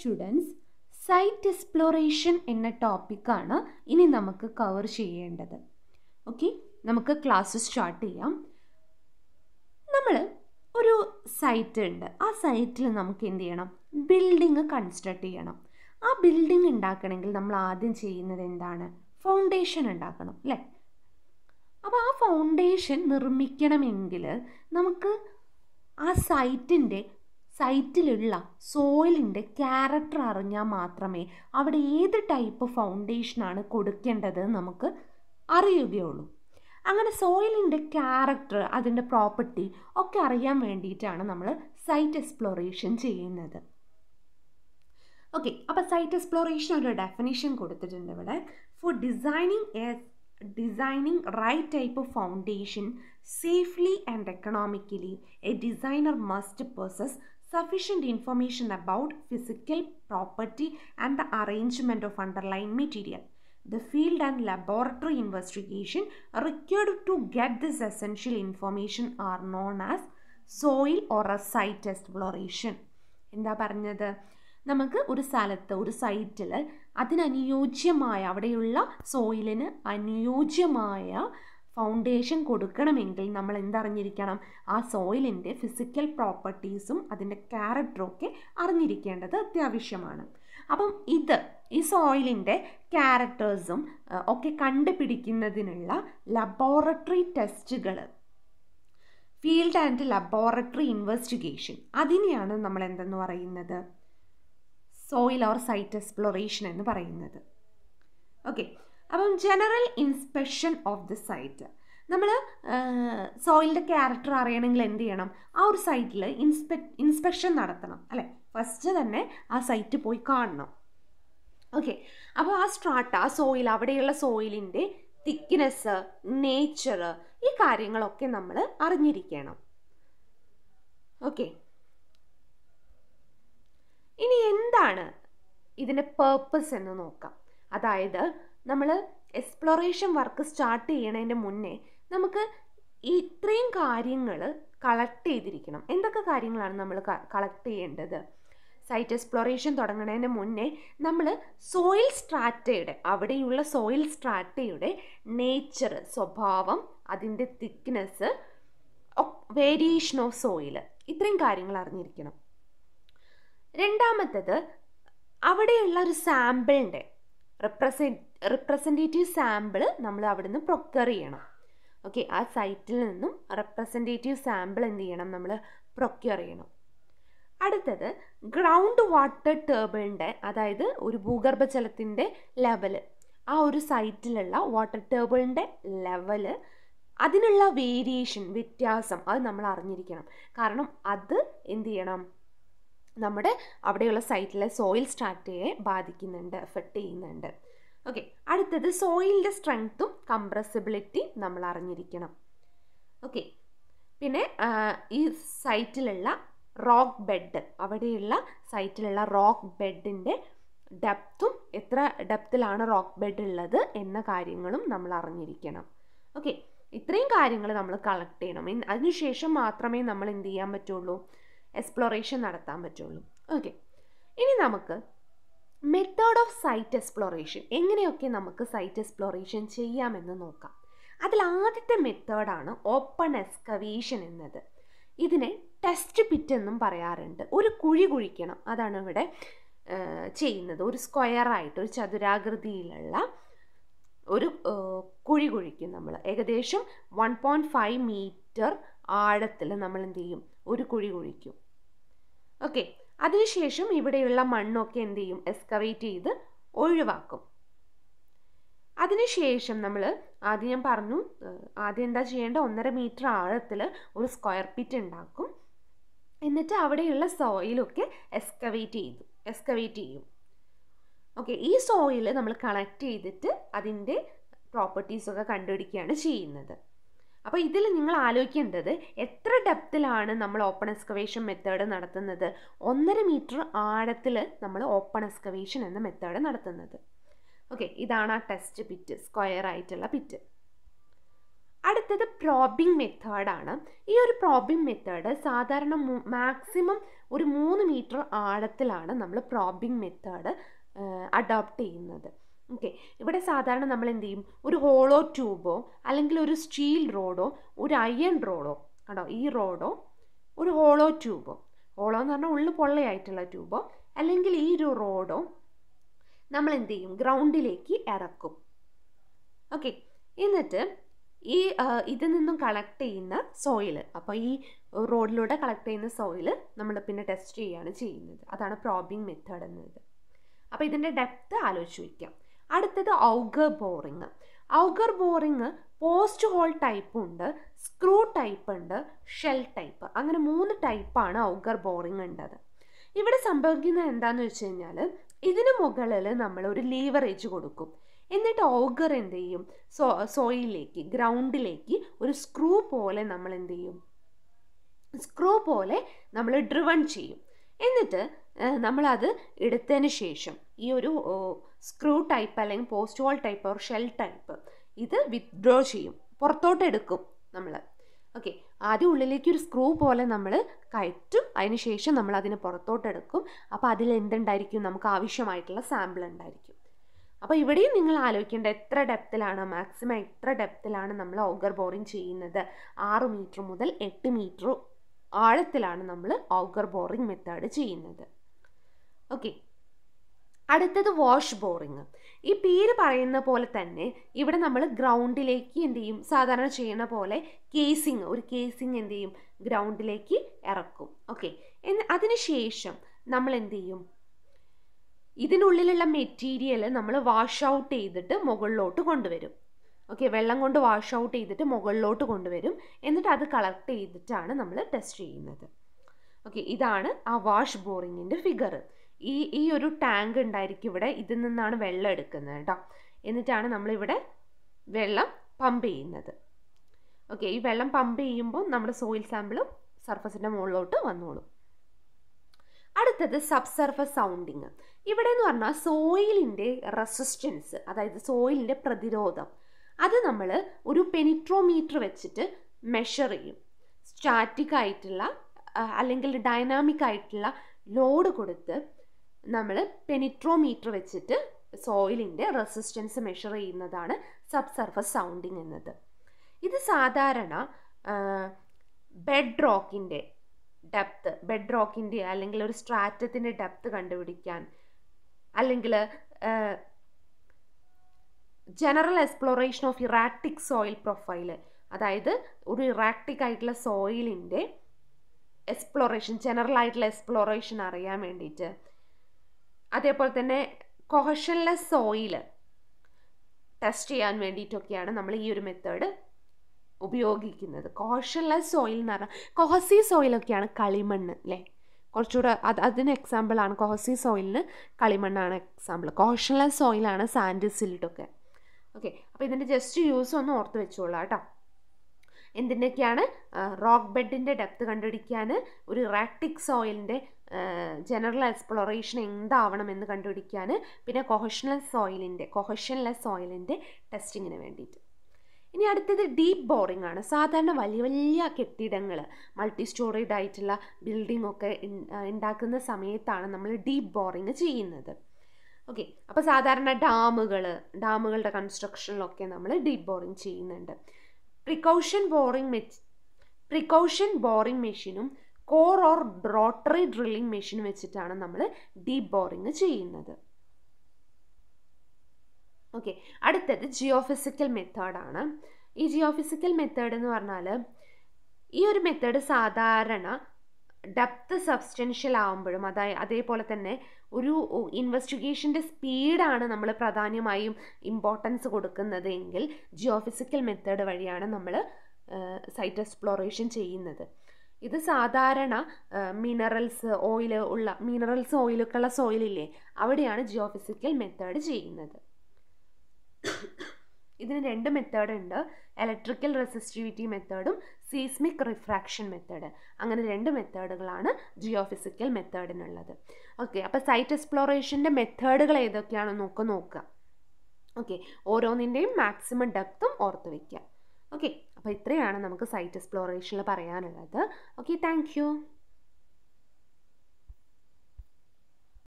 Students, site exploration എന്ന ടോപ്പിക്കാണ് ഇനി നമുക്ക് കവർ ചെയ്യേണ്ടത്. ഓക്കെ, നമുക്ക് ക്ലാസ് സ്റ്റാർട്ട് ചെയ്യാം. നമ്മൾ ഒരു സൈറ്റ് ഉണ്ട്, ആ സൈറ്റിൽ നമുക്ക് എന്ത് ചെയ്യണം? ബിൽഡിങ് കൺസ്ട്രക്ട് ചെയ്യണം. ആ ബിൽഡിങ് ഉണ്ടാക്കണമെങ്കിൽ നമ്മൾ ആദ്യം ചെയ്യുന്നത് എന്താണ്? ഫൗണ്ടേഷൻ ഉണ്ടാക്കണം, അല്ലേ? അപ്പോൾ ആ ഫൗണ്ടേഷൻ നിർമ്മിക്കണമെങ്കിൽ നമുക്ക് ആ സൈറ്റിലുള്ള സോയിലിൻ്റെ ക്യാരക്ടർ അറിഞ്ഞാൽ മാത്രമേ അവിടെ ഏത് ടൈപ്പ് ഫൗണ്ടേഷനാണ് കൊടുക്കേണ്ടത് നമുക്ക് അറിയുകയുള്ളൂ. അങ്ങനെ സോയിലിൻ്റെ ക്യാരക്ടർ, അതിൻ്റെ പ്രോപ്പർട്ടി ഒക്കെ അറിയാൻ വേണ്ടിയിട്ടാണ് നമ്മൾ സൈറ്റ് എക്സ്പ്ലോറേഷൻ ചെയ്യുന്നത്. ഓക്കെ, അപ്പോൾ സൈറ്റ് എക്സ്പ്ലോറേഷൻ ഒരു ഡെഫിനിഷൻ കൊടുത്തിട്ടുണ്ട് ഇവിടെ. For designing right type of foundation safely and economically, a designer must possess sufficient information about physical property and the arrangement of underlying material. The field and laboratory investigation required to get this essential information are known as soil or a site exploration. എന്താ പറഞ്ഞത്? നമുക്ക് ഒരു സ്ഥലത്ത്, ഒരു സൈറ്റിൽ അതിനനുയോജ്യമായ, അവിടെയുള്ള സോയിലിന് അനുയോജ്യമായ foundation കൊടുക്കണമെങ്കിൽ നമ്മൾ എന്തറിഞ്ഞിരിക്കണം? ആ സോയിലിൻ്റെ ഫിസിക്കൽ പ്രോപ്പർട്ടീസും അതിൻ്റെ ക്യാരക്ടറും ഒക്കെ അറിഞ്ഞിരിക്കേണ്ടത് അത്യാവശ്യമാണ്. അപ്പം ഈ സോയിലിൻ്റെ ക്യാരക്ടേഴ്സും ഒക്കെ കണ്ടുപിടിക്കുന്നതിനുള്ള ലബോറട്ടറി ടെസ്റ്റുകൾ, ഫീൽഡ് ആൻഡ് ലബോറട്ടറി ഇൻവെസ്റ്റിഗേഷൻ, അതിനെയാണ് നമ്മൾ എന്തെന്ന് പറയുന്നത്? സോയിൽ ഓർ സൈറ്റ് എക്സ്പ്ലോറേഷൻ എന്ന് പറയുന്നത്. ഓക്കെ, അപ്പം general inspection of the site. നമ്മൾ സോയിലിൻ്റെ ക്യാരക്ടർ അറിയണമെങ്കിൽ എന്ത് ചെയ്യണം? ആ ഒരു സൈറ്റിൽ ഇൻസ്പെക്ഷൻ നടത്തണം, അല്ലേ? ഫസ്റ്റ് തന്നെ ആ സൈറ്റ് പോയി കാണണം. ഓക്കെ, അപ്പോൾ ആ സ്ട്രാറ്റ, ആ സോയിൽ, അവിടെയുള്ള സോയിലിൻ്റെ തിക്നെസ്, നേച്ചർ, ഈ കാര്യങ്ങളൊക്കെ നമ്മൾ അറിഞ്ഞിരിക്കണം. ഓക്കെ, ഇനി എന്താണ് ഇതിൻ്റെ പേർപ്പസ് എന്ന് നോക്കാം. അതായത് നമ്മൾ എക്സ്പ്ലോറേഷൻ വർക്ക് സ്റ്റാർട്ട് ചെയ്യണതിൻ്റെ മുന്നേ നമുക്ക് ഇത്രയും കാര്യങ്ങൾ കളക്ട് ചെയ്തിരിക്കണം. എന്തൊക്കെ കാര്യങ്ങളാണ് നമ്മൾ കളക്ട് ചെയ്യേണ്ടത്? സൈറ്റ് എക്സ്പ്ലോറേഷൻ തുടങ്ങുന്നതിന് മുന്നേ നമ്മൾ സോയിൽ സ്ട്രാറ്റയുടെ, അവിടെയുള്ള സോയിൽ സ്ട്രാറ്റയുടെ നേച്ചർ, സ്വഭാവം, അതിൻ്റെ തിക്നെസ്, വേരിയേഷൻ ഓഫ് സോയിൽ, ഇത്രയും കാര്യങ്ങൾ അറിഞ്ഞിരിക്കണം. രണ്ടാമത്തത്, അവിടെയുള്ള ഒരു സാമ്പിളിൻ്റെ റിപ്രസെൻറ്റേറ്റീവ് സാമ്പിൾ നമ്മൾ അവിടുന്ന് പ്രൊക്യൂർ ചെയ്യണം. ഓക്കെ, ആ സൈറ്റിൽ നിന്നും റെപ്രസെൻറ്റേറ്റീവ് സാമ്പിൾ എന്ത് ചെയ്യണം? നമ്മൾ പ്രൊക്യൂർ ചെയ്യണം. അടുത്തത്, ഗ്രൗണ്ട് വാട്ടർ ടേബിളിൻ്റെ, അതായത് ഒരു ഭൂഗർഭജലത്തിൻ്റെ ലെവല്, ആ ഒരു സൈറ്റിലുള്ള വാട്ടർ ടേബിളിൻ്റെ ലെവല്, അതിനുള്ള വേരിയേഷൻ, വ്യത്യാസം, അത് നമ്മൾ അറിഞ്ഞിരിക്കണം. കാരണം അത് എന്ത് ചെയ്യണം? നമ്മുടെ അവിടെയുള്ള സൈറ്റിലെ സോയിൽ സ്ട്രാറ്റയെ ബാധിക്കുന്നുണ്ട്, എഫക്റ്റ് ചെയ്യുന്നുണ്ട്. ഓക്കെ, അടുത്തത് സോയിലിൻ്റെ സ്ട്രെങ്ത്തും കംപ്രസിബിലിറ്റി നമ്മൾ അറിഞ്ഞിരിക്കണം. ഓക്കെ, പിന്നെ ഈ സൈറ്റിലുള്ള റോക്ക് ബെഡ്, അവിടെയുള്ള സൈറ്റിലുള്ള റോക്ക് ബെഡിൻ്റെ ഡെപ്തും, എത്ര ഡെപ്തിലാണ് റോക്ക് ബെഡ് ഉള്ളത് എന്ന കാര്യങ്ങളും നമ്മൾ അറിഞ്ഞിരിക്കണം. ഓക്കെ, ഇത്രയും കാര്യങ്ങൾ നമ്മൾ കളക്ട് ചെയ്യണം. അതിനുശേഷം മാത്രമേ നമ്മൾ എന്ത് ചെയ്യാൻ പറ്റുള്ളൂ? എക്സ്പ്ലോറേഷൻ നടത്താൻ പറ്റുള്ളൂ. ഓക്കെ, ഇനി നമുക്ക് മെത്തേഡ് ഓഫ് സൈറ്റ് എക്സ്പ്ലോറേഷൻ, എങ്ങനെയൊക്കെ നമുക്ക് സൈറ്റ് എക്സ്പ്ലോറേഷൻ ചെയ്യാമെന്ന് നോക്കാം. അതിൽ ആദ്യത്തെ മെത്തേഡാണ് ഓപ്പൺ എക്സ്കവേഷൻ എന്നത്. ഇതിനെ ടെസ്റ്റ് പിറ്റ് എന്നും പറയാറുണ്ട്. ഒരു കുഴി കുഴിക്കണം, അതാണ് ഇവിടെ ചെയ്യുന്നത്. ഒരു സ്ക്വയറായിട്ട്, ഒരു ചതുരാകൃതിയിലുള്ള ഒരു കുഴി കുഴിക്കും നമ്മൾ. ഏകദേശം 1.5 മീറ്റർ ആഴത്തിൽ നമ്മൾ എന്ത് ചെയ്യും? ഒരു കുഴി കുഴിക്കും. ഓക്കെ, അതിനുശേഷം ഇവിടെയുള്ള മണ്ണൊക്കെ എന്ത് ചെയ്യും? എക്സ്കവേറ്റ് ചെയ്ത് ഒഴിവാക്കും. അതിനുശേഷം നമ്മൾ ആദ്യം ഞാൻ പറഞ്ഞു, ആദ്യം എന്താ ചെയ്യേണ്ടത്? 1.5 മീറ്റർ ആഴത്തിൽ ഒരു സ്ക്വയർ പിറ്റ് ഉണ്ടാക്കും. എന്നിട്ട് അവിടെയുള്ള സോയിലൊക്കെ എക്സ്കവേറ്റ് ചെയ്യും. ഓക്കെ, ഈ സോയിൽ നമ്മൾ കളക്ട് ചെയ്തിട്ട് അതിൻ്റെ പ്രോപ്പർട്ടീസൊക്കെ കണ്ടുപിടിക്കുകയാണ് ചെയ്യുന്നത്. അപ്പോൾ ഇതിൽ നിങ്ങൾ ആലോചിക്കേണ്ടത്, എത്ര ഡെപ്തിലാണ് നമ്മൾ ഓപ്പൺ എക്സ്കവേഷൻ മെത്തേഡ് നടത്തുന്നത്? 1.5 മീറ്റർ ആഴത്തിൽ നമ്മൾ ഓപ്പൺ എക്സ്കവേഷൻ എന്ന മെത്തേഡ് നടത്തുന്നത്. ഓക്കെ, ഇതാണ് ആ ടെസ്റ്റ് പിറ്റ്, സ്ക്വയർ ആയിട്ടുള്ള പിറ്റ്. അടുത്തത് പ്രോബിംഗ് മെത്തേഡാണ്. ഈ ഒരു പ്രോബിംഗ് മെത്തേഡ് സാധാരണ മാക്സിമം ഒരു 3 മീറ്റർ ആഴത്തിലാണ് നമ്മൾ പ്രോബിംഗ് മെത്തേഡ് അഡോപ്റ്റ് ചെയ്യുന്നത്. ഓക്കെ, ഇവിടെ സാധാരണ നമ്മൾ എന്ത് ചെയ്യും, ഒരു ഹോളോ ട്യൂബോ അല്ലെങ്കിൽ ഒരു സ്റ്റീൽ റോഡോ ഒരു അയൺ റോഡോ, കണ്ടോ ഈ റോഡോ ഒരു ഹോളോ ട്യൂബോ, ഹോളോ എന്ന് പറഞ്ഞാൽ ഉള്ളു പൊള്ളയായിട്ടുള്ള ട്യൂബോ അല്ലെങ്കിൽ ഈ ഒരു റോഡോ നമ്മൾ എന്ത് ചെയ്യും, ഗ്രൗണ്ടിലേക്ക് ഇറക്കും. ഓക്കെ, എന്നിട്ട് ഈ ഇതിൽ നിന്നും കളക്ട് ചെയ്യുന്ന സോയിൽ, അപ്പോൾ ഈ റോഡിലൂടെ കളക്ട് ചെയ്യുന്ന സോയിൽ നമ്മൾ പിന്നെ ടെസ്റ്റ് ചെയ്യുകയാണ് ചെയ്യുന്നത്. അതാണ് പ്രോബിംഗ് മെത്തേഡ് എന്നത്. അപ്പോൾ ഇതിൻ്റെ ഡെപ്ത് ആലോചിച്ച് വയ്ക്കാം. അടുത്തത് auger boring. Auger boring post hole type ഉണ്ട്, സ്ക്രൂ ടൈപ്പ് ഉണ്ട്, ഷെൽ ടൈപ്പ്, അങ്ങനെ 3 ടൈപ്പാണ് ഔഗർ ബോറിങ് ഉണ്ടത്. ഇവിടെ സംഭവിക്കുന്നത് എന്താണെന്ന് വെച്ച് കഴിഞ്ഞാൽ ഇതിന് മുകളിൽ നമ്മൾ ഒരു ലീവറേജ് കൊടുക്കും. എന്നിട്ട് ഔഗർ എന്ത് ചെയ്യും, സോയിലേക്ക് ഗ്രൗണ്ടിലേക്ക് ഒരു സ്ക്രൂ പോലെ നമ്മൾ എന്ത് ചെയ്യും, സ്ക്രൂ പോലെ നമ്മൾ ഡ്രിവൺ ചെയ്യും. എന്നിട്ട് നമ്മളത് എടുത്തതിന് ശേഷം ഈ ഒരു സ്ക്രൂ ടൈപ്പ് അല്ലെങ്കിൽ post hole type or shell type ഇത് വിത്ഡ്രോ ചെയ്യും, പുറത്തോട്ട് എടുക്കും നമ്മൾ. ഓക്കെ, ആദ്യം ഉള്ളിലേക്ക് ഒരു സ്ക്രൂ പോലെ നമ്മൾ കയറ്റും, അതിന് ശേഷം നമ്മൾ അതിനെ പുറത്തോട്ട് എടുക്കും. അപ്പോൾ അതിൽ എന്തുണ്ടായിരിക്കും, നമുക്ക് ആവശ്യമായിട്ടുള്ള സാമ്പിൾ ഉണ്ടായിരിക്കും. അപ്പോൾ ഇവിടെയും നിങ്ങൾ ആലോചിക്കേണ്ട എത്ര ഡെപ്തിലാണ്, മാക്സിമം എത്ര ഡെപ്തിലാണ് നമ്മൾ ഔഗർ ബോറിങ് ചെയ്യുന്നത്. 6 മീറ്റർ മുതൽ 8 മീറ്റർ ആഴത്തിലാണ് നമ്മൾ ഔഗർ ബോറിങ് മെത്തേഡ് ചെയ്യുന്നത്. ഓക്കെ, അടുത്തത് വാഷ് ബോറിങ്. ഈ പേര് പറയുന്ന പോലെ തന്നെ ഇവിടെ നമ്മൾ ഗ്രൗണ്ടിലേക്ക് എന്ത് ചെയ്യും, സാധാരണ ചെയ്യുന്ന പോലെ ഒരു കേസിങ് എന്ത് ചെയ്യും, ഗ്രൗണ്ടിലേക്ക് ഇറക്കും. ഓക്കെ, അതിനുശേഷം നമ്മൾ എന്ത് ചെയ്യും, ഇതിനുള്ളിലുള്ള മെറ്റീരിയൽ നമ്മൾ വാഷ് ഔട്ട് ചെയ്തിട്ട് മുകളിലോട്ട് കൊണ്ടുവരും. ഓക്കെ, വെള്ളം കൊണ്ട് വാഷ് ഔട്ട് ചെയ്തിട്ട് മുകളിലോട്ട് കൊണ്ടുവരും. എന്നിട്ട് അത് കളക്ട് ചെയ്തിട്ടാണ് നമ്മൾ ടെസ്റ്റ് ചെയ്യുന്നത്. ഓക്കെ, ഇതാണ് ആ വാഷ് ബോറിങ്ങിൻ്റെ ഫിഗർ. ഈ ഒരു ടാങ്ക് ഉണ്ടായിരിക്കും ഇവിടെ, ഇതിൽ നിന്നാണ് വെള്ളം എടുക്കുന്നത് കേട്ടോ. എന്നിട്ടാണ് നമ്മളിവിടെ വെള്ളം പമ്പ് ചെയ്യുന്നത്. ഓക്കെ, ഈ വെള്ളം പമ്പ് ചെയ്യുമ്പോൾ നമ്മുടെ സോയിൽ സാമ്പിളും സർഫസിൻ്റെ മുകളിലോട്ട് വന്നോളും. അടുത്തത് സബ് സർഫസ് സൗണ്ടിങ്. ഇവിടെ എന്ന് പറഞ്ഞാൽ സോയിലിൻ്റെ റെസിസ്റ്റൻസ്, അതായത് സോയിലിൻ്റെ പ്രതിരോധം, അത് നമ്മൾ ഒരു പെനിട്രോമീറ്റർ വെച്ചിട്ട് മെഷർ ചെയ്യും. സ്റ്റാറ്റിക് ആയിട്ടുള്ള അല്ലെങ്കിൽ ഡൈനാമിക് ആയിട്ടുള്ള ലോഡ് കൊടുത്ത് നമ്മൾ പെനിട്രോമീറ്റർ വെച്ചിട്ട് സോയിലിൻ്റെ റെസിസ്റ്റൻസ് മെഷർ ചെയ്യുന്നതാണ് സബ് സർഫസ് സൗണ്ടിങ് എന്നത്. ഇത് സാധാരണ ബെഡ് റോക്കിൻ്റെ അല്ലെങ്കിൽ ഒരു സ്ട്രാറ്റത്തിൻ്റെ ഡെപ്ത് കണ്ടുപിടിക്കാൻ, അല്ലെങ്കിൽ general exploration of erratic soil profile, അതായത് ഒരു ഇറാറ്റിക് ആയിട്ടുള്ള സോയിലിൻ്റെ എക്സ്പ്ലോറേഷൻ, ജനറൽ ആയിട്ടുള്ള എക്സ്പ്ലോറേഷൻ അറിയാൻ വേണ്ടിയിട്ട്, അതേപോലെ തന്നെ കൊഹഷൻലെസ് സോയിൽ ടെസ്റ്റ് ചെയ്യാൻ വേണ്ടിയിട്ടൊക്കെയാണ് നമ്മൾ ഈ ഒരു മെത്തേഡ് ഉപയോഗിക്കുന്നത്. കൊഹഷൻലെസ് സോയിൽ എന്ന് പറഞ്ഞാൽ കൊഹസി സോയിലൊക്കെയാണ് കളിമണ്ണ് അല്ലേ, കുറച്ചുകൂടെ അതിന് എക്സാമ്പിളാണ്. കൊഹസി സോയിലിന് കളിമണ്ണാണ് എക്സാമ്പിൾ, കൊഹഷൻലെസ് സോയിലാണ് സാൻഡ് സിൽട്ടൊക്കെ. ഓക്കെ, അപ്പോൾ ഇതിൻ്റെ ജസ്റ്റ് യൂസ് ഒന്ന് ഓർത്ത് വെച്ചോളാം കേട്ടോ. എന്തിൻ്റെയൊക്കെയാണ്, റോക്ക് ബെഡിൻ്റെ ഡെപ്ത് കണ്ടുപിടിക്കാൻ, ഒരു ഇറാറ്റിക് സോയിലിൻ്റെ ജനറൽ എക്സ്പ്ലോറേഷൻ എന്താവണമെന്ന് കണ്ടുപിടിക്കാൻ, പിന്നെ കൊഹഷൻലെസ് സോയിലിൻ്റെ ടെസ്റ്റിങ്ങിന് വേണ്ടിയിട്ട്. ഇനി അടുത്തത് ഡീപ്പ് ബോറിംഗ് ആണ്. സാധാരണ വലിയ വലിയ കെട്ടിടങ്ങൾ, മൾട്ടി സ്റ്റോറേഡ് ആയിട്ടുള്ള ബിൽഡിംഗ് ഒക്കെ ഉണ്ടാക്കുന്ന സമയത്താണ് നമ്മൾ ഡീപ്പ് ബോറിംഗ് ചെയ്യുന്നത്. ഓക്കെ, അപ്പോൾ സാധാരണ ഡാമുകളുടെ കൺസ്ട്രക്ഷനിലൊക്കെ നമ്മൾ ഡീപ്പ് ബോറിംഗ് ചെയ്യുന്നുണ്ട്. പ്രിക്കോഷൻ ബോറിംഗ് മെഷീനും core or rotary drilling machine വെച്ചിട്ടാണ് നമ്മൾ ഡീപ്പ് ബോറിംഗ് ചെയ്യുന്നത്. ഓക്കെ, അടുത്തത് ജിയോഫിസിക്കൽ മെത്തേഡാണ്. ഈ ജിയോഫിസിക്കൽ മെത്തേഡ് എന്ന് പറഞ്ഞാൽ ഈ ഒരു മെത്തേഡ് സാധാരണ ഡെപ്ത് സബ്സ്റ്റൻഷ്യൽ ആകുമ്പോഴും അതേപോലെ തന്നെ ഒരു ഇൻവെസ്റ്റിഗേഷൻ്റെ സ്പീഡാണ് നമ്മൾ പ്രധാനമായും ഇമ്പോർട്ടൻസ് കൊടുക്കുന്നത് എങ്കിൽ ജിയോഫിസിക്കൽ മെത്തേഡ് വഴിയാണ് നമ്മൾ സൈറ്റ് എക്സ്പ്ലോറേഷൻ ചെയ്യുന്നത്. ഇത് സാധാരണ മിനറൽസ് ഓയിലൊക്കെ ഉള്ള സോയിലില്ലേ, അവിടെയാണ് ജിയോഫിസിക്കൽ മെത്തേഡ് ചെയ്യുന്നത്. ഇതിന് 2 മെത്തേഡ് ഉണ്ട്, ഇലക്ട്രിക്കൽ റെസിസ്റ്റിവിറ്റി മെത്തേഡും സീസ്മിക് റിഫ്രാക്ഷൻ മെത്തേഡ്. അങ്ങനെ 2 മെത്തേഡുകളാണ് ജിയോഫിസിക്കൽ മെത്തേഡിനുള്ളത്. ഓക്കെ, അപ്പോൾ സൈറ്റ് എക്സ്പ്ലോറേഷൻ്റെ മെത്തേഡുകൾ ഏതൊക്കെയാണെന്ന് നോക്കുക. ഓക്കെ, ഓരോന്നിൻ്റെയും മാക്സിമം ഡെപ്തും ഓർത്ത് വയ്ക്കുക. ഓക്കെ, അപ്പോൾ ഇത്രയാണ് നമുക്ക് സൈറ്റ് എക്സ്പ്ലോറേഷനിൽ പറയാനുള്ളത്. Okay, thank U.